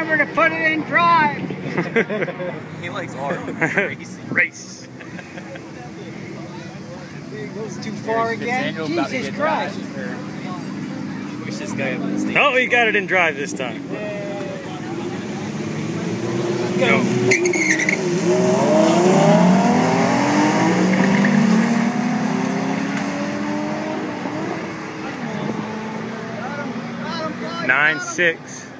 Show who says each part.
Speaker 1: Remember to put it in drive.
Speaker 2: He likes art.
Speaker 3: Race.
Speaker 1: It goes too far again. Jesus Christ.
Speaker 2: Wish this guy up on the stage.
Speaker 3: Oh, he got it in drive this time.
Speaker 1: Go.
Speaker 3: Got him. 9-6.